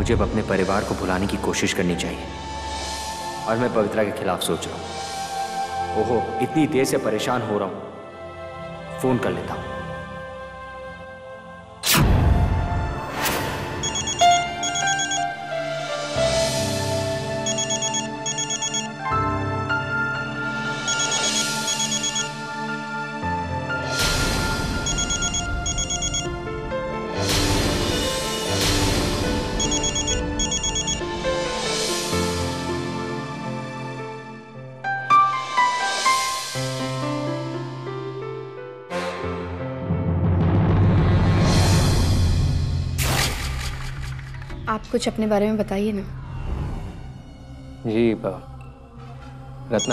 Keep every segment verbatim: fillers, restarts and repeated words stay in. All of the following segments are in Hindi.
मुझे अब अपने परिवार को भुलाने की कोशिश करनी चाहिए। और मैं पवित्रा के खिलाफ सोच रहा हूँ। ओहो, इतनी देर से परेशान हो रहा हूँ, फोन कर लेता हूँ। आप कुछ अपने बारे में बताइए ना। जी रत्ना,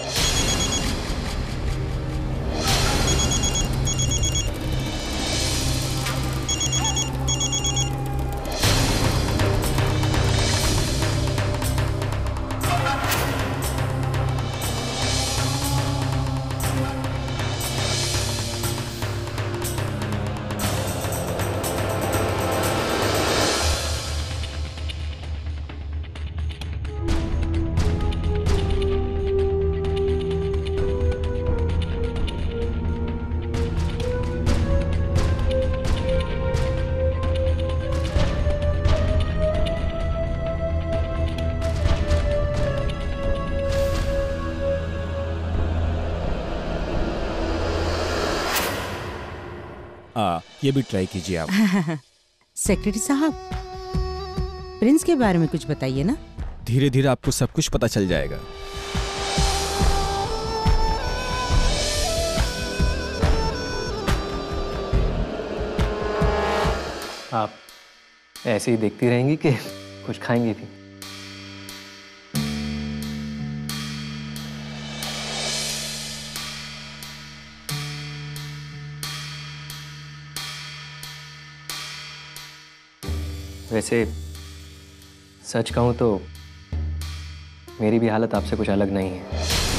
आ, ये भी ट्राई कीजिए आप। सेक्रेटरी साहब, प्रिंस के बारे में कुछ बताइए ना। धीरे धीरे आपको सब कुछ पता चल जाएगा। आप ऐसे ही देखती रहेंगी कि कुछ खाएंगी भी? वैसे सच कहूं तो मेरी भी हालत आपसे कुछ अलग नहीं है।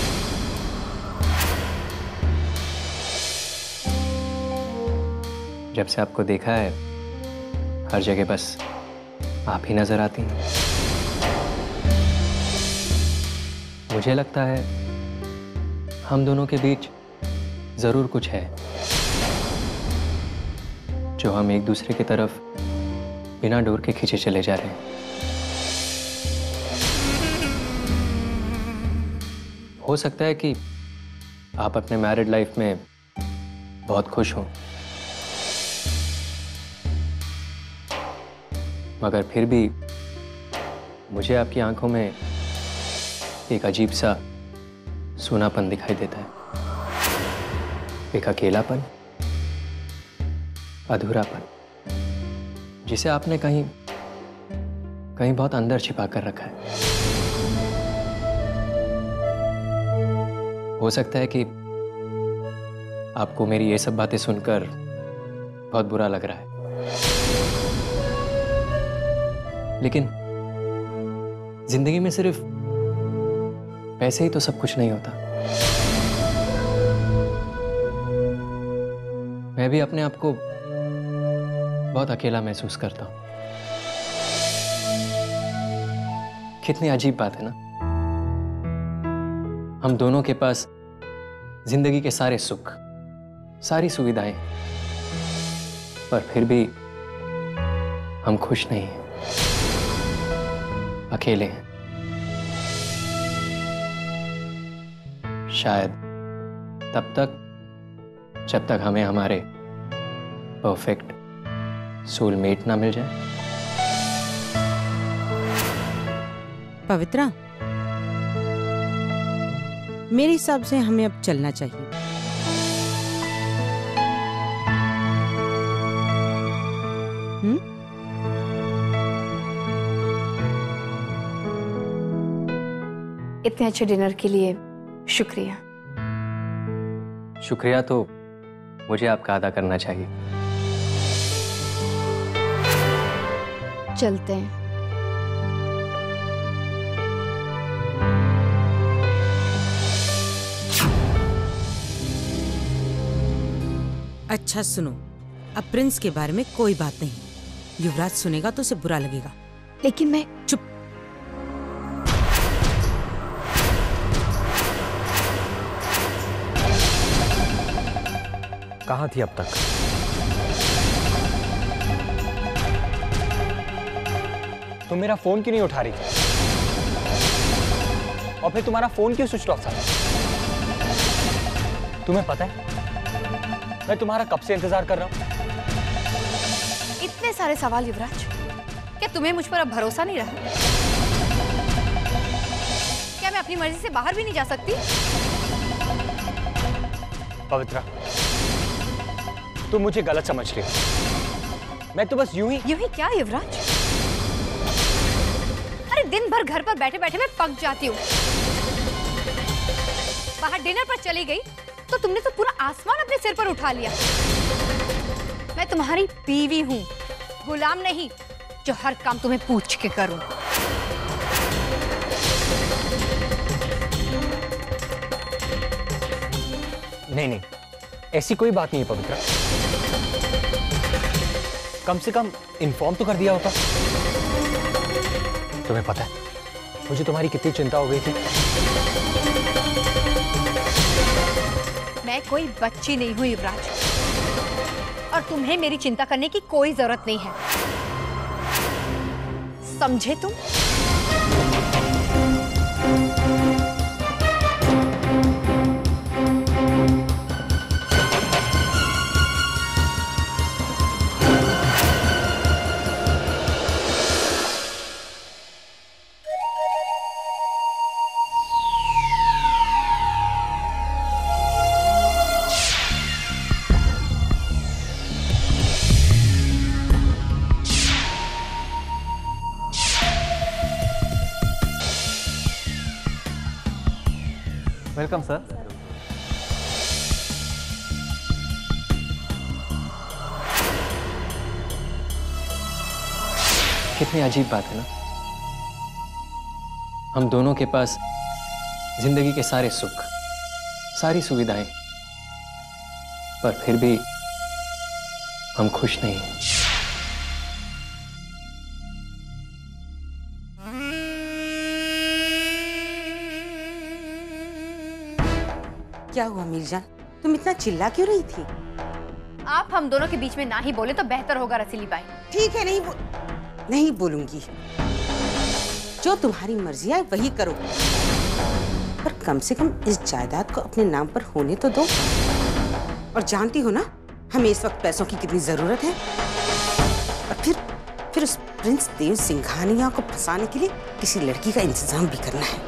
जब से आपको देखा है, हर जगह बस आप ही नजर आती हैं। मुझे लगता है हम दोनों के बीच जरूर कुछ है, जो हम एक दूसरे की तरफ बिना डोर के खींचे चले जा रहे हैं। हो सकता है कि आप अपने मैरिड लाइफ में बहुत खुश हो, मगर फिर भी मुझे आपकी आंखों में एक अजीब सा सूनापन दिखाई देता है, एक अकेलापन, अधूरापन, जिसे आपने कहीं कहीं बहुत अंदर छिपा कर रखा है। हो सकता है कि आपको मेरी ये सब बातें सुनकर बहुत बुरा लग रहा है, लेकिन जिंदगी में सिर्फ पैसे ही तो सब कुछ नहीं होता। मैं भी अपने आप को बहुत अकेला महसूस करता हूं। कितनी अजीब बात है ना, हम दोनों के पास जिंदगी के सारे सुख, सारी suविधाएं, पर फिर भी हम खुश नहीं हैं, अकेले हैं। शायद तब तक जब तक हमें हमारे परफेक्ट सोलमेट ना मिल जाए। पवित्रा, मेरे हिसाब से हमें अब चलना चाहिए। हम्म? इतने अच्छे डिनर के लिए शुक्रिया। शुक्रिया तो मुझे आपका अदा करना चाहिए। चलते हैं। अच्छा सुनो, अब प्रिंस के बारे में कोई बात नहीं। युवराज सुनेगा तो उसे बुरा लगेगा। लेकिन मैं चुप। कहाँ थी अब तक? तुम मेरा फोन क्यों नहीं उठा रही थी? और फिर तुम्हारा फोन क्यों स्विच ऑफ था? तुम्हें पता है मैं तुम्हारा कब से इंतजार कर रहा हूं? इतने सारे सवाल युवराज, क्या तुम्हें मुझ पर अब भरोसा नहीं रहा? क्या मैं अपनी मर्जी से बाहर भी नहीं जा सकती? पवित्रा, तुम मुझे गलत समझ रही हो। मैं तो बस यूं ही यूं ही क्या युवराज? अरे दिन भर घर पर बैठे बैठे मैं पक जाती हूँ। बाहर डिनर पर चली गई तो तुमने तो पूरा आसमान अपने सिर पर उठा लिया। मैं तुम्हारी बीवी हूँ, गुलाम नहीं जो हर काम तुम्हें पूछ के करूं। नहीं नहीं, ऐसी कोई बात नहीं है पवित्रा। कम से कम इन्फॉर्म तो कर दिया होता। तुम्हें पता है मुझे तुम्हारी कितनी चिंता हो गई थी। मैं कोई बच्ची नहीं हूं युवराज, और तुम्हें मेरी चिंता करने की कोई जरूरत नहीं है, समझे तुम? Welcome sir. कितनी अजीब बात है ना, हम दोनों के पास जिंदगी के सारे सुख, सारी सुविधाएं, पर फिर भी हम खुश नहीं हैं। क्या हुआ मीरजान, तुम इतना चिल्ला क्यों रही थी? आप हम दोनों के बीच में ना ही बोले तो बेहतर होगा रसीली बाई। ठीक है, नहीं बो... नहीं बोलूंगी। जो तुम्हारी मर्जी है वही करो, पर कम से कम इस जायदाद को अपने नाम पर होने तो दो। और जानती हो ना हमें इस वक्त पैसों की कितनी जरूरत है। और फिर फिर उस प्रिंस देव सिंघानिया को फंसाने के लिए किसी लड़की का इंतजाम भी करना है।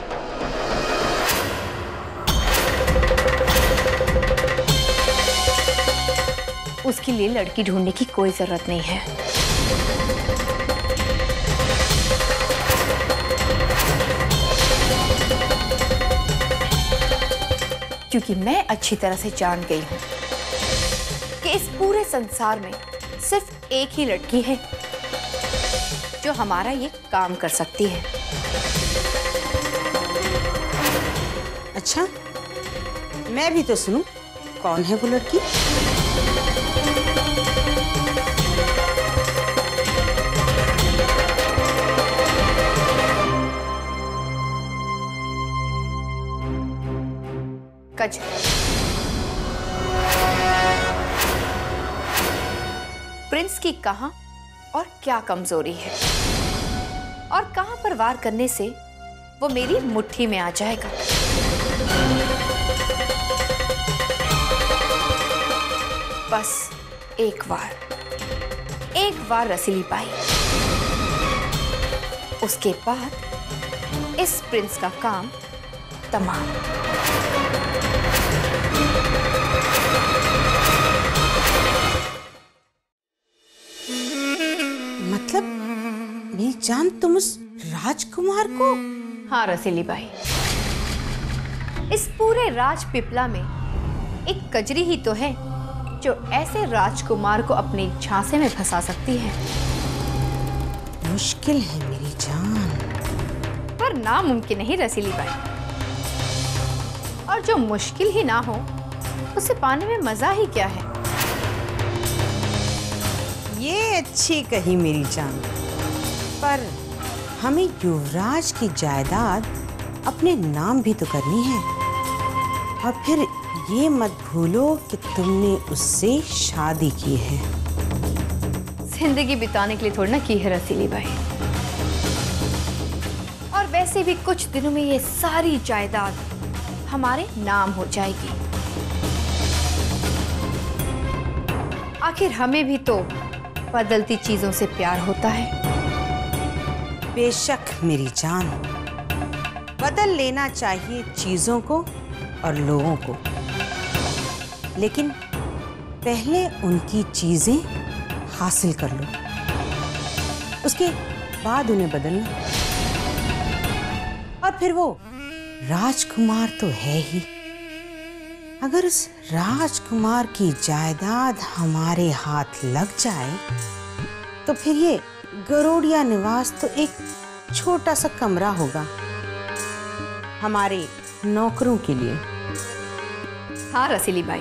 उसके लिए लड़की ढूंढने की कोई जरूरत नहीं है। क्योंकि मैं अच्छी तरह से जान गई हूं कि इस पूरे संसार में सिर्फ एक ही लड़की है जो हमारा ये काम कर सकती है। अच्छा, मैं भी तो सुनूं, कौन है वो लड़की? प्रिंस की कहां और क्या कमजोरी है, और कहां पर वार करने से वो मेरी मुट्ठी में आ जाएगा। बस एक बार, एक बार रसीली बाई, उसके बाद इस प्रिंस का काम तमाम। मतलब मेरी जान, तुम उस राजकुमार को? हाँ रसीली बाई, इस पूरे राज पिपला में एक कजरी ही तो है जो ऐसे राजकुमार को अपने झांसे में फंसा सकती है। मुश्किल है मेरी जान, पर नामुमकिन नहीं रसीली बाई। और जो मुश्किल ही ना हो उसे पाने में मजा ही क्या है। ये अच्छी कही मेरी जान, पर हमें युवराज की जायदाद अपने नाम भी तो करनी है। और फिर ये मत भूलो कि तुमने उससे शादी की है। जिंदगी बिताने के लिए थोड़ी ना की है रसीली बाई। और वैसे भी कुछ दिनों में ये सारी जायदाद हमारे नाम हो जाएगी। आखिर हमें भी तो बदलती चीजों से प्यार होता है। बेशक मेरी जान, बदल लेना चाहिए चीजों को और लोगों को, लेकिन पहले उनकी चीजें हासिल कर लो, उसके बाद उन्हें बदलना। और फिर वो राजकुमार तो है ही। अगर उस राजकुमार की जायदाद हमारे हाथ लग जाए तो फिर ये गरोड़िया निवास तो एक छोटा सा कमरा होगा हमारे नौकरों के लिए। हाँ रसीली बाई,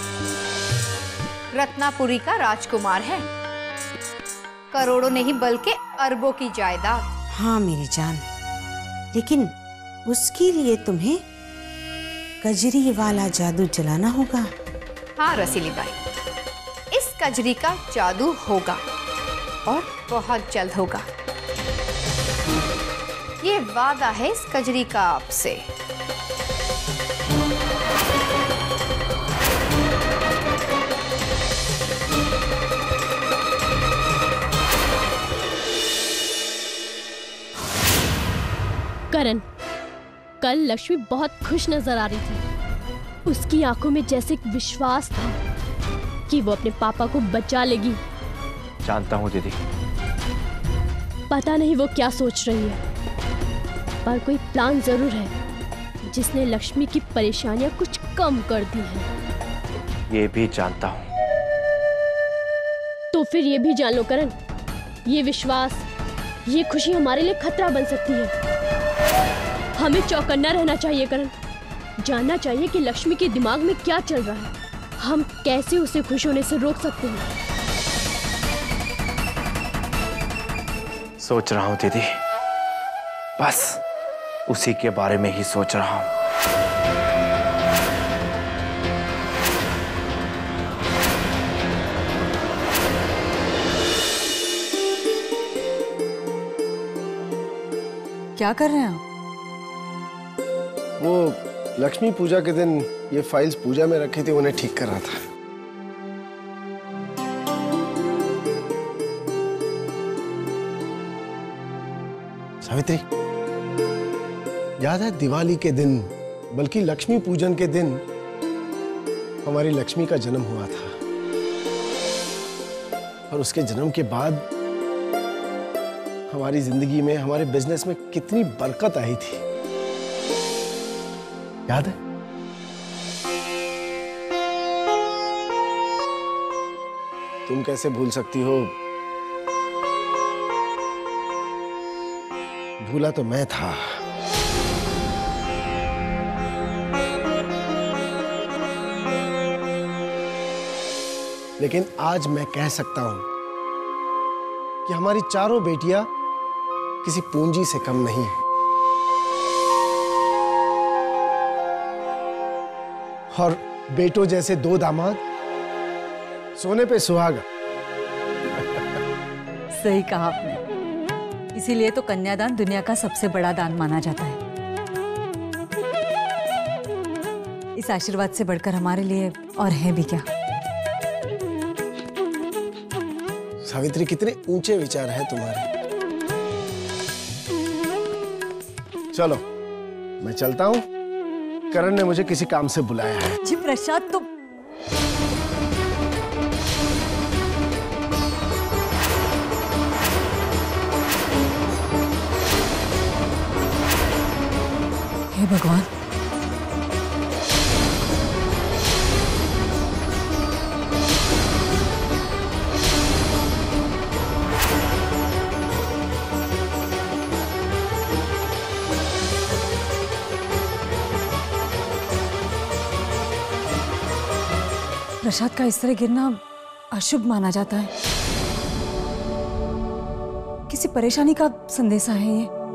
रत्नापुरी का राजकुमार है, करोड़ों नहीं बल्कि अरबों की जायदाद। हाँ मेरी जान, लेकिन उसके लिए तुम्हें कजरी वाला जादू चलाना होगा। हाँ रसीली बाई, इस कजरी का जादू होगा और बहुत जल्द होगा। ये वादा है इस कजरी का आपसे। करण, कल लक्ष्मी बहुत खुश नजर आ रही थी। उसकी आंखों में जैसे एक विश्वास था कि वो अपने पापा को बचा लेगी। जानता हूँ दीदी। पता नहीं वो क्या सोच रही है, पर कोई प्लान जरूर है जिसने लक्ष्मी की परेशानियां कुछ कम कर दी हैं। ये भी जानता हूँ। तो फिर ये भी जान लो करण, ये विश्वास, ये खुशी हमारे लिए खतरा बन सकती है। हमें चौकन्ना रहना चाहिए करण, जानना चाहिए कि लक्ष्मी के दिमाग में क्या चल रहा है, हम कैसे उसे खुश होने से रोक सकते हैं। सोच रहा हूँ दीदी, बस उसी के बारे में ही सोच रहा हूँ। क्या कर रहे हैं आप? वो लक्ष्मी पूजा के दिन ये फाइल्स पूजा में रखी थी, उन्हें ठीक कर रहा था। सावित्री, याद है दिवाली के दिन, बल्कि लक्ष्मी पूजन के दिन हमारी लक्ष्मी का जन्म हुआ था, और उसके जन्म के बाद हमारी जिंदगी में, हमारे बिजनेस में कितनी बरकत आई थी, याद है? तुम कैसे भूल सकती हो? भूला तो मैं था। लेकिन आज मैं कह सकता हूं कि हमारी चारों बेटियां किसी पूंजी से कम नहीं है। और बेटों जैसे दो दामाद, सोने पे सुहागा। सही कहा आपने, इसीलिए तो कन्यादान दुनिया का सबसे बड़ा दान माना जाता है। इस आशीर्वाद से बढ़कर हमारे लिए और है भी क्या। सावित्री, कितने ऊंचे विचार हैं तुम्हारे। चलो मैं चलता हूं, करण ने मुझे किसी काम से बुलाया है। जी प्रसाद, तो हे भगवान, प्रसाद का इस तरह गिरना अशुभ माना जाता है। किसी परेशानी का संदेशा है ये।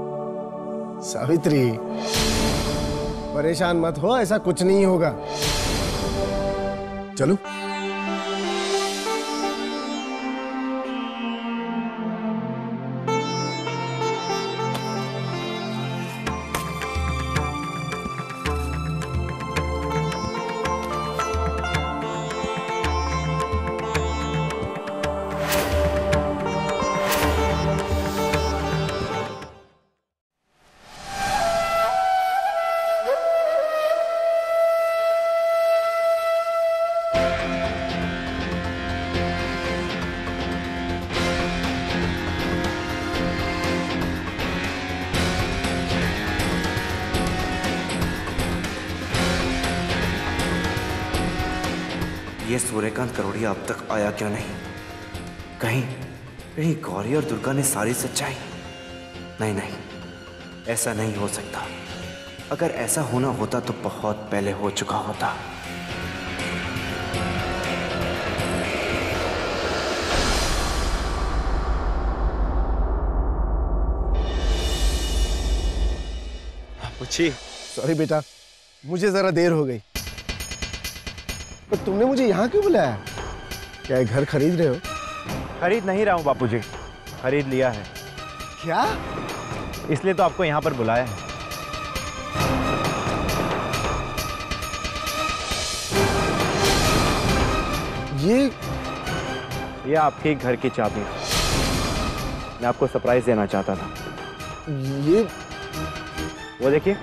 सावित्री, परेशान मत हो, ऐसा कुछ नहीं होगा। चलो। ये सूर्यकांत करोड़िया अब तक आया क्यों नहीं? कहीं कहीं गौरी और दुर्गा ने सारी सच्चाई? नहीं नहीं, ऐसा नहीं हो सकता। अगर ऐसा होना होता तो बहुत पहले हो चुका होता। पूछी। सॉरी बेटा, मुझे जरा देर हो गई। पर तुमने मुझे यहाँ क्यों बुलाया? क्या ये घर खरीद रहे हो? खरीद नहीं रहा हूँ बापूजी, खरीद लिया है। क्या? इसलिए तो आपको यहाँ पर बुलाया है। ये ये आपके घर की चाबी है। मैं आपको सरप्राइज देना चाहता था। ये वो देखिए।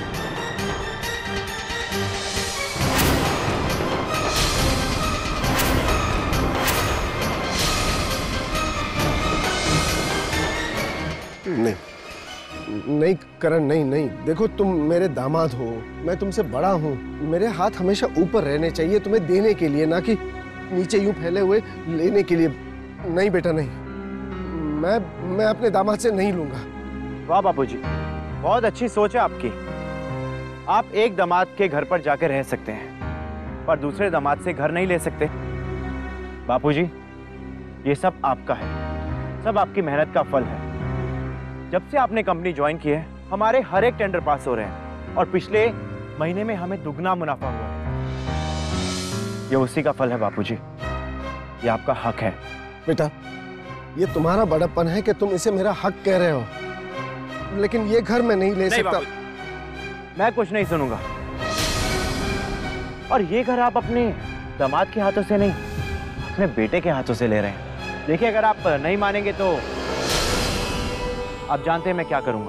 नहीं नहीं करण, नहीं नहीं, देखो तुम मेरे दामाद हो, मैं तुमसे बड़ा हूँ। मेरे हाथ हमेशा ऊपर रहने चाहिए तुम्हें देने के लिए, ना कि नीचे यूं फैले हुए लेने के लिए। नहीं बेटा नहीं, मैं मैं अपने दामाद से नहीं लूंगा। वाह बापूजी, बहुत अच्छी सोच है आपकी। आप एक दामाद के घर पर जाकर रह सकते हैं, पर दूसरे दामाद से घर नहीं ले सकते। बापूजी, ये सब आपका है, सब आपकी मेहनत का फल है। जब से आपने कंपनी ज्वाइन की है, हमारे हर एक टेंडर पास हो रहे हैं और पिछले महीने में हमें दुगना मुनाफा हुआ है। ये उसी का फल है बापूजी, ये आपका हक है। बेटा, ये तुम्हारा बड़प्पन है कि तुम इसे मेरा हक कह रहे हो, लेकिन ये घर मैं नहीं ले नहीं सकता। मैं कुछ नहीं सुनूंगा। और ये घर आप अपने दामाद के हाथों से नहीं, अपने बेटे के हाथों से ले रहे हैं। देखिए, अगर आप नहीं मानेंगे तो आप जानते हैं मैं क्या करूंगा।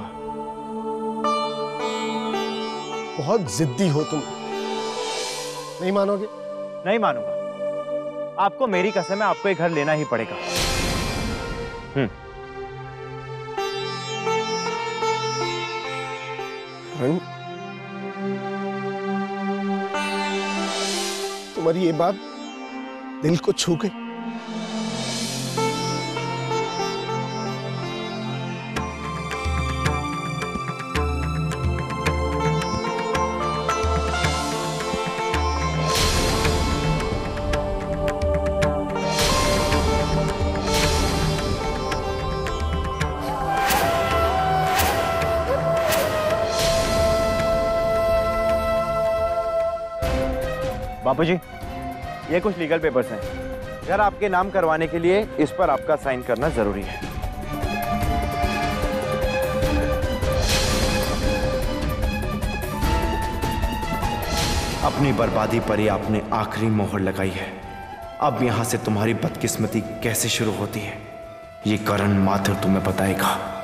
बहुत जिद्दी हो तुम, नहीं मानोगे? नहीं मानूंगा। आपको मेरी कसम है, आपको ये घर लेना ही पड़ेगा। हम्म। करण, तुम्हारी ये बात दिल को छू गई। बापूजी, ये कुछ लीगल पेपर्स हैं। घर आपके नाम करवाने के लिए इस पर आपका साइन करना जरूरी है। अपनी बर्बादी पर ही आपने आखिरी मोहर लगाई है। अब यहां से तुम्हारी बदकिस्मती कैसे शुरू होती है, ये करण माथुर तुम्हें बताएगा।